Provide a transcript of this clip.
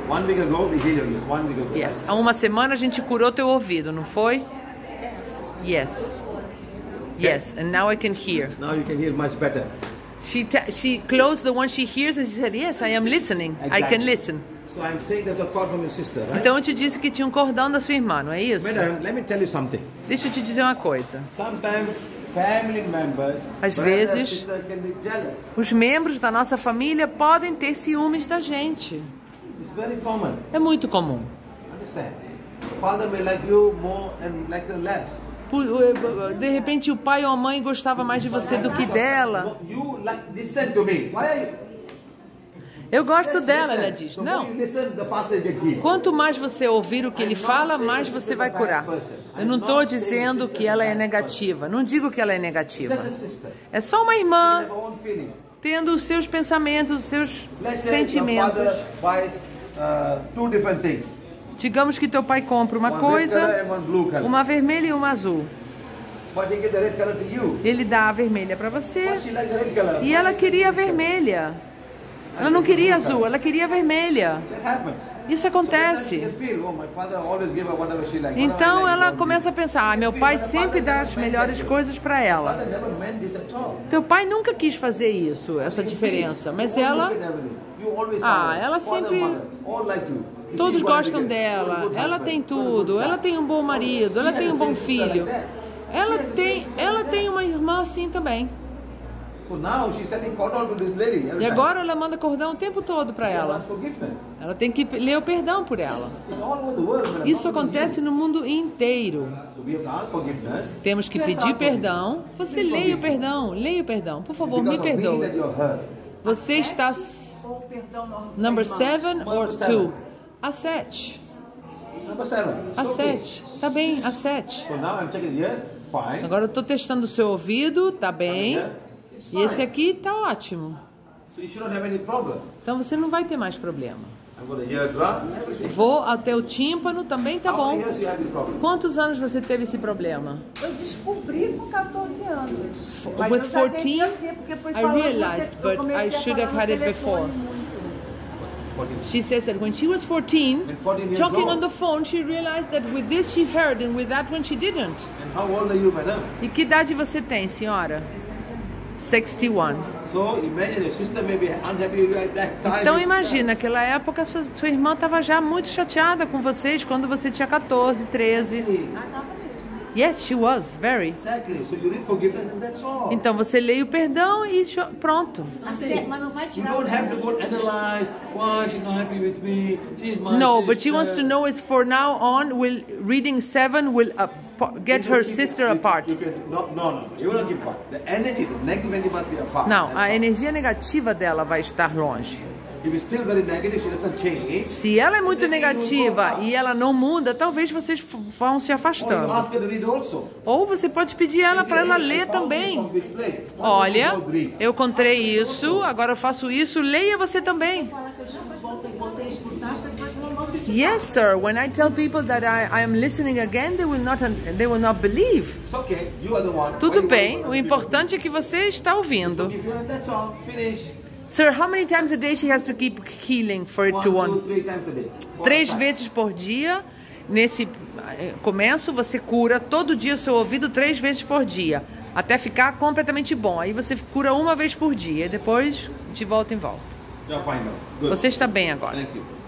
1 week ago we healed your ears. 1 week ago. Yes. Há uma semana a gente curou teu ouvido, não foi? Yes. Yes. And now I can hear. Now you can hear much better. She closed the one she hears and she said, yes, I am listening. Exactly. I can listen. So I'm saying there's a cord from your sister, right? Então eu te disse que tinha um cordão da sua irmã, não é isso? Madam, let me tell you something. Deixa eu te dizer uma coisa. Sometimes family members, Às brother, vezes, sister can be jealous. os membros da nossa família podem ter ciúmes da gente. It's very common. É muito comum. Understand? Father may like you more and like you less. De repente o pai ou a mãe gostava mais de você do que dela. You like listen to me. Why are you? Eu gosto dela, ela diz. So Não. when you listen, the faster you get healed. Quanto mais você ouvir o que ele fala, mais você vai curar. Eu não estou dizendo que ela é negativa. Não digo que ela é negativa. Just a sister. É só uma irmã Have own feeling. tendo os seus pensamentos, os seus Let's say your sentimentos. father buys 2 different things. Digamos que teu pai compra uma One red color coisa, and one blue color. uma vermelha e uma azul. But he gives the red color to you. Ele dá a vermelha para você But she likes the red color. e ela queria a vermelha. Ela não queria azul, ela queria a vermelha. That happens. Isso acontece. She feel, oh, my father always give her whatever she likes. Então ela começa a pensar, ah, meu pai sempre dá as melhores coisas para ela. Father never meant this at all. Teu pai nunca quis fazer isso, essa diferença, mas ela, ela sempre, todos gostam dela, ela tem tudo, ela tem um bom marido, ela tem um bom filho, ela tem uma irmã assim também. E agora ela manda cordão o tempo todo para ela. Ela tem que ler o perdão por ela. Isso acontece no mundo inteiro. Temos que pedir perdão. Você leia o perdão. Por favor, me perdoe. Você está number 7 or 2? A 7. A 7. Tá bem, a 7. Agora eu estou testando o seu ouvido, tá bem. E esse aqui tá ótimo. Então você não vai ter mais problema. Vou até o tímpano, também tá bom. Quantos anos você teve esse problema? Eu descobri com 14 anos. Mas With eu já 14, devia ter, porque foi I falando realized, que eu but I comecei a should have falar had no it before. telefone muito. She says that when she was 14, talking on the phone, she realized that with this she heard and with that one she didn't. And how old are you, madam? E que idade você tem, senhora? 61. So imagine your sister may be unhappy with you at that time. Então imagina, naquela época sua irmã estava já muito chateada com vocês quando você tinha 14, 13. Ah, tava mesmo. Yes, she was, very. Exactly. So you need forgiveness and that's all. Então você lê o perdão e pronto. Mas não vai You tirar. don't have to go analyze why she's not happy with me. She's my No, sister. but she wants to know is for now on, will reading 7 will get her sister apart. No. You will not give apart. The energy, the negative energy must be apart. Não, a energia negativa dela vai estar longe. If it's still very negative, she doesn't change. Se ela é muito negativa e ela não muda, talvez vocês vão se Or you afastando. ask her to read also. Ou você pode pedir ela para ela ler também. Olha, eu encontrei isso, agora eu faço isso, leia você também. Yes, sir. When I tell people that I am listening again, they will not believe. It's okay. You are the one. Tudo bem, o importante é que você está ouvindo. That's all. Finish. Sir, how many times a day she has to keep healing for it to 1, 2, 3 times a day. 3 vezes por dia. Nesse começo, você cura todo dia o seu ouvido 3 vezes por dia, até ficar completamente bom. Aí você cura 1 vez por dia e depois de volta em volta. You're fine now. Good. Você está bem agora. Thank you.